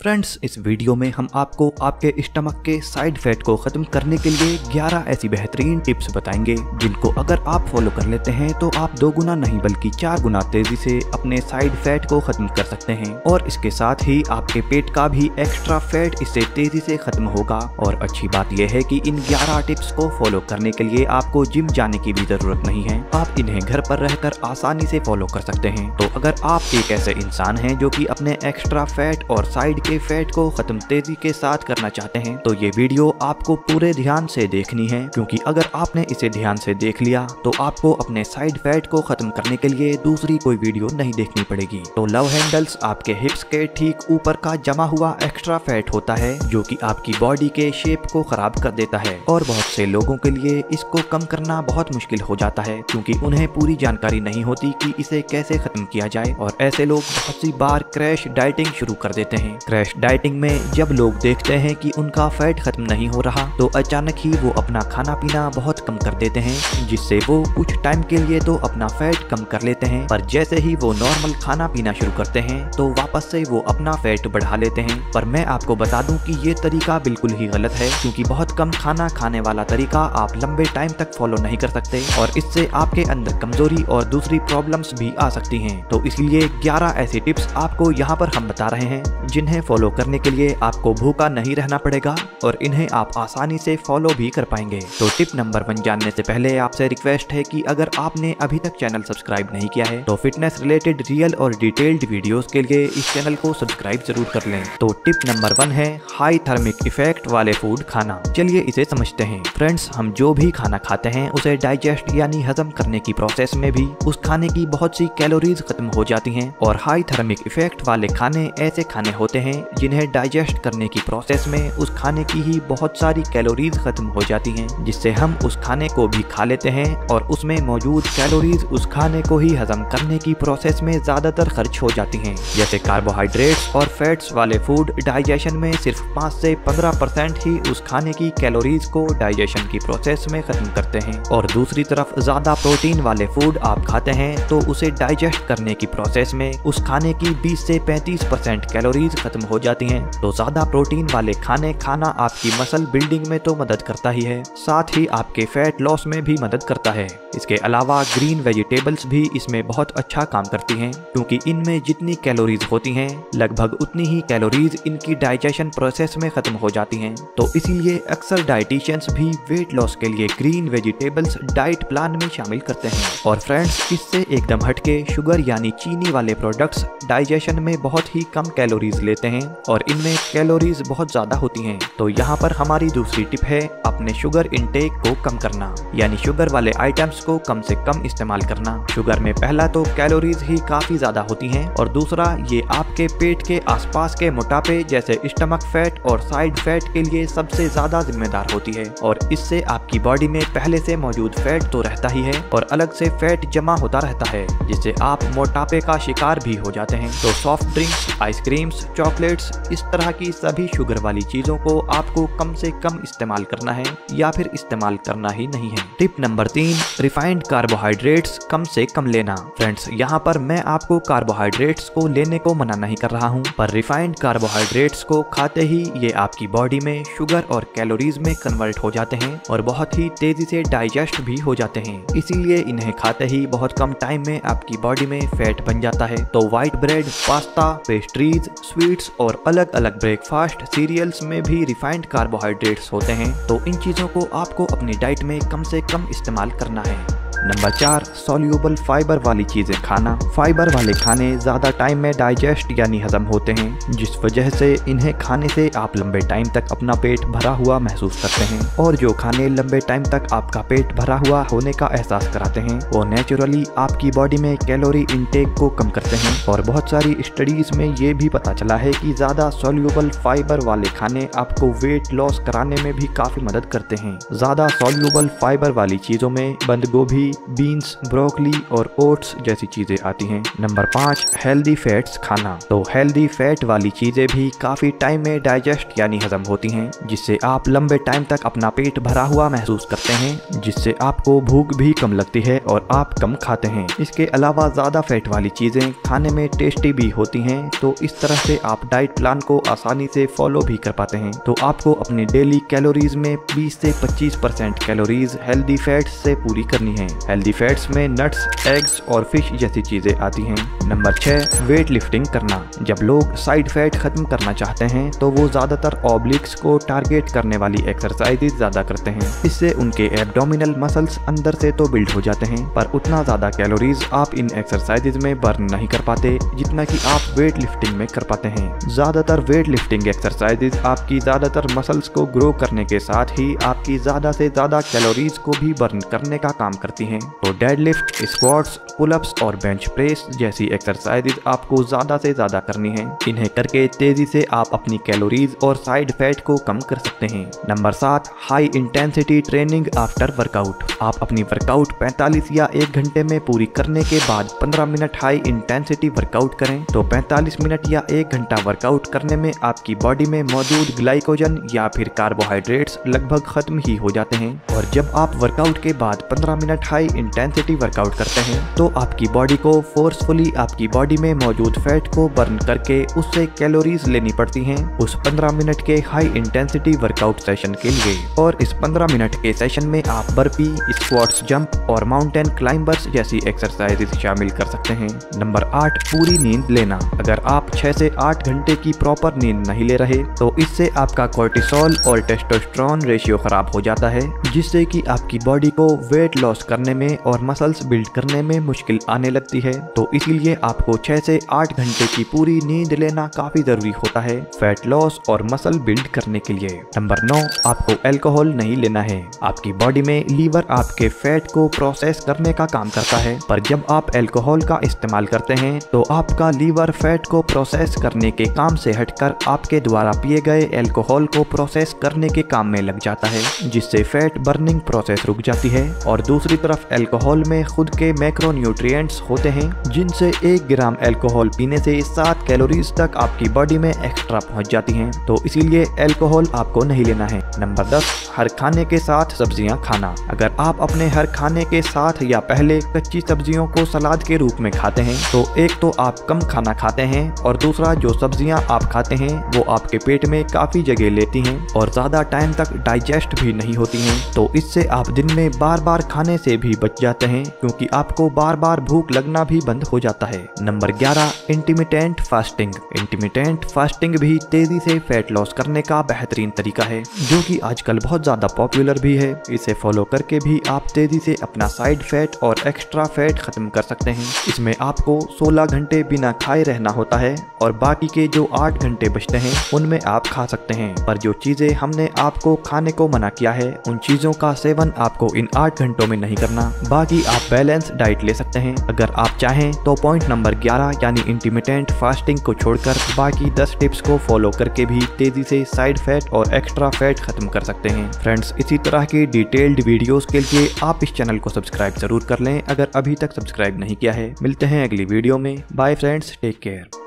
Friends, इस video में हम आपको आपके स्टमक के साइड फैट को खत्म करने के लिए 11 ऐसी बेहतरीन टिप्स बताएंगे जिनको अगर आप फॉलो कर लेते हैं तो आप 2 गुना नहीं बल्कि 4 गुना तेजी से अपने साइड फैट को खत्म कर सकते हैं। और इसके साथ ही आपके पेट का भी एक्स्ट्रा फैट इससे तेजी से खत्म होगा। और अच्छी बात यह है कि इन 11 टिप्स को फॉलो करने के लिए आपको जिम जाने की भी जरूरत नहीं है, आप इन्हें घर पर रहकर आसानी से फॉलो कर सकते हैं। तो अगर आप एक ऐसे इंसान हैं जो कि अपने एक्स्ट्रा फैट और साइड के फैट को खत्म तेजी के साथ करना चाहते हैं तो ये वीडियो आपको पूरे ध्यान से देखनी है, क्योंकि अगर आपने इसे ध्यान से देख लिया तो आपको अपने साइड फैट को खत्म करने के लिए दूसरी कोई वीडियो नहीं देखनी पड़ेगी। तो लव हैंडल्स आपके हिप्स के ठीक ऊपर का जमा हुआ एक्स्ट्रा फैट होता है जो कि आपकी बॉडी के शेप को खराब कर देता है। और बहुत से लोगों के लिए इसको कम करना बहुत मुश्किल हो जाता है, क्योंकि उन्हें पूरी जानकारी नहीं होती कि इसे कैसे खत्म किया जाए। और ऐसे लोग बहुत सी बार क्रैश डाइटिंग शुरू कर देते हैं। क्रैश डाइटिंग में जब लोग देखते हैं कि उनका फैट खत्म नहीं हो रहा तो अचानक ही वो अपना खाना पीना बहुत कम कर देते हैं, जिससे वो कुछ टाइम के लिए तो अपना फैट कम कर लेते हैं, पर जैसे ही वो नॉर्मल खाना पीना शुरू करते हैं तो वापस से वो अपना फैट बढ़ा लेते हैं। पर मैं आपको बता दूं कि ये तरीका बिल्कुल ही गलत है, क्योंकि बहुत कम खाना खाने वाला तरीका आप लंबे टाइम तक फॉलो नहीं कर सकते और इससे आपके अंदर कमजोरी और दूसरी प्रॉब्लम्स भी आ सकती हैं। तो इसलिए 11 ऐसी टिप्स आपको यहाँ पर हम बता रहे हैं जिन्हें फॉलो करने के लिए आपको भूखा नहीं रहना पड़ेगा और इन्हें आप आसानी से फॉलो भी कर पाएंगे। तो टिप नंबर 1 जानने से पहले आपसे रिक्वेस्ट है कि अगर आपने अभी तक चैनल सब्सक्राइब नहीं किया है तो फिटनेस रिलेटेड रियल और डिटेल्ड वीडियोस के लिए इस चैनल को सब्सक्राइब जरूर कर लें। तो टिप नंबर 1 है हाई थर्मिक इफेक्ट वाले फूड खाना। चलिए इसे समझते हैं। फ्रेंड्स, हम जो भी खाना खाते हैं उसे डाइजेस्ट यानी हजम करने की प्रोसेस में भी उस खाने की बहुत सी कैलोरीज खत्म हो जाती हैं। और हाई थर्मिक इफेक्ट वाले खाने ऐसे खाने होते हैं जिन्हें डाइजेस्ट करने की प्रोसेस में उस खाने की ही बहुत सारी कैलोरीज खत्म हो जाती हैं, जिससे हम उस खाने को भी खा लेते हैं और उसमें मौजूद कैलोरीज उस खाने को ही हजम करने की प्रोसेस में ज्यादातर खर्च हो जाती हैं। जैसे कार्बोहाइड्रेट्स और फैट्स वाले फूड डाइजेशन में सिर्फ 5 से 15% ही उस खाने की कैलोरीज को डाइजेशन की प्रोसेस में खत्म करते हैं। और दूसरी तरफ ज्यादा प्रोटीन वाले फूड आप खाते हैं तो उसे डाइजेस्ट करने की प्रोसेस में उस खाने की 20 से 35% कैलोरीज खत्म हो जाती हैं। तो ज्यादा प्रोटीन वाले खाने खाना आपकी मसल बिल्डिंग में तो मदद करता ही है, साथ ही आपके फैट लॉस में भी मदद करता है। इसके अलावा ग्रीन वेजिटेबल्स भी इसमें बहुत अच्छा काम करती हैं, क्योंकि इनमें जितनी कैलोरीज होती हैं लगभग उतनी ही कैलोरीज इनकी डाइजेशन प्रोसेस में खत्म हो जाती हैं। तो इसीलिए अक्सर डाइटिशियंस भी वेट लॉस के लिए ग्रीन वेजिटेबल्स डाइट प्लान में शामिल करते हैं। और फ्रेंड्स, इससे एकदम हटके शुगर यानी चीनी वाले प्रोडक्ट्स डाइजेशन में बहुत ही कम कैलोरीज लेते हैं और इनमें कैलोरीज बहुत ज्यादा होती हैं। तो यहाँ पर हमारी दूसरी टिप है अपने शुगर इंटेक को कम करना, यानी शुगर वाले आइटम्स को कम से कम इस्तेमाल करना। शुगर में पहला तो कैलोरीज ही काफी ज्यादा होती हैं और दूसरा ये आपके पेट के आसपास के मोटापे जैसे स्टमक फैट और साइड फैट के लिए सबसे ज्यादा जिम्मेदार होती है। और इससे आपकी बॉडी में पहले से मौजूद फैट तो रहता ही है और अलग से फैट जमा होता रहता है, जिससे आप मोटापे का शिकार भी हो जाते हैं। तो सॉफ्ट ड्रिंक्स, आइसक्रीम्स, चॉकलेट्स, इस तरह की सभी शुगर वाली चीजों को आपको कम से कम इस्तेमाल करना है या फिर इस्तेमाल करना ही नहीं है। टिप नंबर 3, रिफाइंड कार्बोहाइड्रेट्स कम से कम लेना। फ्रेंड्स, यहाँ पर मैं आपको कार्बोहाइड्रेट्स को लेने को मना नहीं कर रहा हूँ, पर रिफाइंड कार्बोहाइड्रेट्स को खाते ही ये आपकी बॉडी में शुगर और कैलोरीज में कन्वर्ट हो जाते हैं और बहुत ही तेजी से डाइजेस्ट भी हो जाते हैं। इसीलिए इन्हें खाते ही बहुत कम टाइम में आपकी बॉडी में फैट बन जाता है। तो white bread, pasta, pastries, sweets और अलग अलग ब्रेकफास्ट सीरियल्स में भी रिफाइंड कार्बोहाइड्रेट्स होते हैं। तो इन चीजों को आपको अपनी डाइट में कम से कम इस्तेमाल करना है। नंबर 4, सॉल्यूबल फाइबर वाली चीजें खाना। फाइबर वाले खाने ज्यादा टाइम में डाइजेस्ट यानी हजम होते हैं, जिस वजह से इन्हें खाने से आप लंबे टाइम तक अपना पेट भरा हुआ महसूस करते हैं। और जो खाने लंबे टाइम तक आपका पेट भरा हुआ होने का एहसास कराते हैं वो नेचुरली आपकी बॉडी में कैलोरी इंटेक को कम करते हैं। और बहुत सारी स्टडीज में ये भी पता चला है कि ज्यादा सॉल्यूबल फाइबर वाले खाने आपको वेट लॉस कराने में भी काफी मदद करते हैं। ज्यादा सॉल्यूबल फाइबर वाली चीजों में बंद गोभी, बीन्स, ब्रोकली और ओट्स जैसी चीजें आती हैं। नंबर 5 हेल्दी फैट्स खाना। तो हेल्दी फैट वाली चीजें भी काफी टाइम में डाइजेस्ट यानी हजम होती हैं, जिससे आप लंबे टाइम तक अपना पेट भरा हुआ महसूस करते हैं, जिससे आपको भूख भी कम लगती है और आप कम खाते हैं। इसके अलावा ज्यादा फैट वाली चीजें खाने में टेस्टी भी होती हैं, तो इस तरह से आप डाइट प्लान को आसानी से फॉलो भी कर पाते हैं। तो आपको अपनी डेली कैलोरीज में 20 से 25% कैलोरीज हेल्दी फैट्स से पूरी करनी है। हेल्दी फैट्स में नट्स, एग्स और फिश जैसी चीजें आती हैं। नंबर 6 वेट लिफ्टिंग करना। जब लोग साइड फैट खत्म करना चाहते हैं तो वो ज्यादातर ऑब्लिक्स को टारगेट करने वाली एक्सरसाइजेज ज्यादा करते हैं। इससे उनके एब्डोमिनल मसल्स अंदर से तो बिल्ड हो जाते हैं, पर उतना ज्यादा कैलोरीज आप इन एक्सरसाइजेज में बर्न नहीं कर पाते जितना कि आप वेट लिफ्टिंग में कर पाते हैं। ज्यादातर वेट लिफ्टिंग एक्सरसाइजेज आपकी ज्यादातर मसल्स को ग्रो करने के साथ ही आपकी ज्यादा से ज्यादा कैलोरीज को भी बर्न करने का काम करती हैं। तो डेडलिफ्ट, स्क्वाट्स, पुलअप्स और बेंच प्रेस जैसी एक्सरसाइजेज आपको ज्यादा से ज्यादा करनी है। इन्हें करके तेजी से आप अपनी कैलोरीज और साइड फैट को कम कर सकते हैं। Number 7 high intensity training after workout. आप अपनी वर्कआउट 45 या 1 घंटे में पूरी करने के बाद 15 मिनट हाई इंटेंसिटी वर्कआउट करें। तो 45 मिनट या 1 घंटा वर्कआउट करने में आपकी बॉडी में मौजूद ग्लाइकोजन या फिर कार्बोहाइड्रेट्स लगभग खत्म ही हो जाते हैं। और जब आप वर्कआउट के बाद 15 मिनट हाई इंटेंसिटी वर्कआउट करते हैं तो आपकी बॉडी को फोर्सफुली आपकी बॉडी में मौजूद फैट को बर्न करके उससे कैलोरीज लेनी पड़ती हैं उस 15 मिनट के हाई इंटेंसिटी वर्कआउट सेशन के लिए। और इस 15 मिनट के सेशन में आप बर्पी, स्क्वाट्स, जंप और माउंटेन क्लाइंबर्स जैसी एक्सरसाइजेज शामिल कर सकते हैं। नंबर 8 पूरी नींद लेना। अगर आप 6 से 8 घंटे की प्रॉपर नींद नहीं ले रहे तो इससे आपका कोर्टिसोल और टेस्टोस्टेरोन रेशियो खराब हो जाता है, जिससे कि आपकी बॉडी को वेट लॉस करने में और मसल्स बिल्ड करने में मुश्किल आने लगती है। तो इसीलिए आपको 6 से 8 घंटे की पूरी नींद लेना काफी जरूरी होता है फैट लॉस और मसल बिल्ड करने के लिए। नंबर 9 आपको अल्कोहल नहीं लेना है। आपकी बॉडी में लीवर आपके फैट को प्रोसेस करने का काम करता है, पर जब आप अल्कोहल का इस्तेमाल करते हैं तो आपका लीवर फैट को प्रोसेस करने के काम से हटकर आपके द्वारा पिए गए अल्कोहल को प्रोसेस करने के काम में लग जाता है, जिससे फैट बर्निंग प्रोसेस रुक जाती है। और दूसरी तरफ अल्कोहल में खुद के मैक्रोन्यूट्रिएंट्स होते हैं, जिनसे 1 ग्राम अल्कोहल पीने से 7 कैलोरीज तक आपकी बॉडी में एक्स्ट्रा पहुंच जाती हैं। तो इसीलिए अल्कोहल आपको नहीं लेना है। नंबर 10 हर खाने के साथ सब्जियां खाना। अगर आप अपने हर खाने के साथ या पहले कच्ची सब्जियों को सलाद के रूप में खाते हैं तो एक तो आप कम खाना खाते हैं और दूसरा जो सब्जियां आप खाते हैं वो आपके पेट में काफी जगह लेती हैं और ज्यादा टाइम तक डाइजेस्ट भी नहीं होती हैं। तो इससे आप दिन में बार बार खाने से भी बच जाते हैं, क्योंकि आपको बार बार भूख लगना भी बंद हो जाता है। Number 11 intermittent fasting. Intermittent fasting भी तेजी से फैट लॉस करने का बेहतरीन तरीका है, जो कि आजकल बहुत ज्यादा पॉपुलर भी है। इसे फॉलो करके भी आप तेजी से अपना साइड फैट और एक्स्ट्रा फैट खत्म कर सकते हैं। इसमें आपको 16 घंटे बिना खाए रहना होता है और बाकी के जो 8 घंटे बचते हैं उनमें आप खा सकते हैं। पर जो चीजें हमने आपको खाने को मना किया है उन चीजों का सेवन आपको इन 8 घंटों में नहीं करना। बाकी आप बैलेंस डाइट ले सकते हैं अगर आप चाहें तो। पॉइंट नंबर 11 यानी इंटरमिटेंट फास्टिंग को छोड़कर बाकी 10 टिप्स को फॉलो करके भी तेजी से साइड फैट और एक्स्ट्रा फैट खत्म कर सकते हैं। फ्रेंड्स, इसी तरह की डिटेल्ड वीडियोस के लिए आप इस चैनल को सब्सक्राइब जरूर कर लें अगर अभी तक सब्सक्राइब नहीं किया है। मिलते हैं अगली वीडियो में। Bye friends, take care.